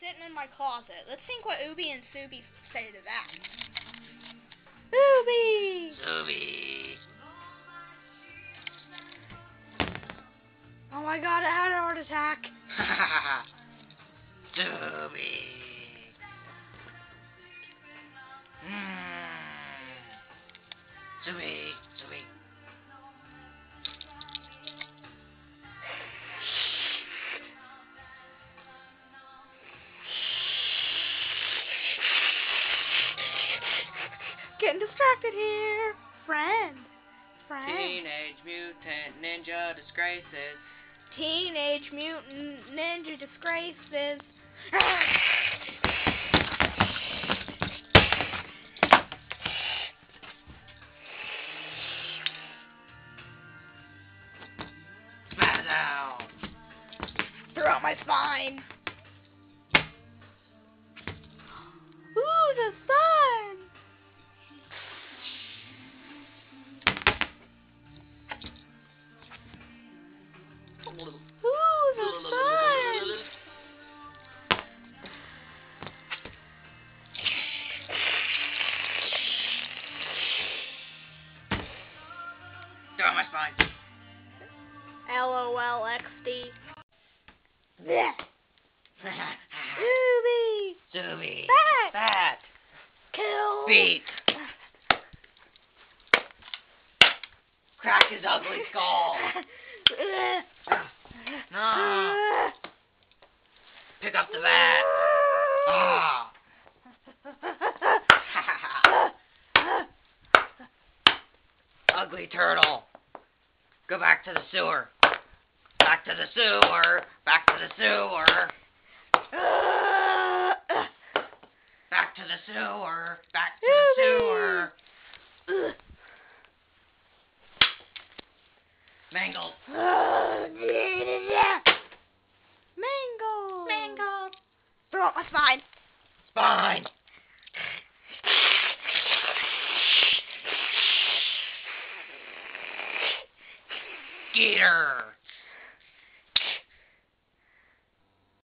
sitting in my closet. Let's think what Ooby and Sooby say to that. Ooby! Sooby! Oh my god, I had a heart attack. Sooby! Sooby! Sooby! Getting distracted here. Friend. Teenage Mutant Ninja Disgraces. Teenage Mutant Ninja Disgraces. Spaz out. Throughout my spine. Ooh, the sun. Ooh, the sun! Down my spine. LOL XD. Blech. Ooby! Sooby. Bat! Bat. Kill! Beat. Crack his ugly skull. No. Pick up the bat. Ah. Ugly turtle. Go back to the sewer. Back to the sewer. Back to the sewer. Back to the sewer. Back to the sewer. Mangled. Mangled. Throw up my spine. Spine. Skeeter.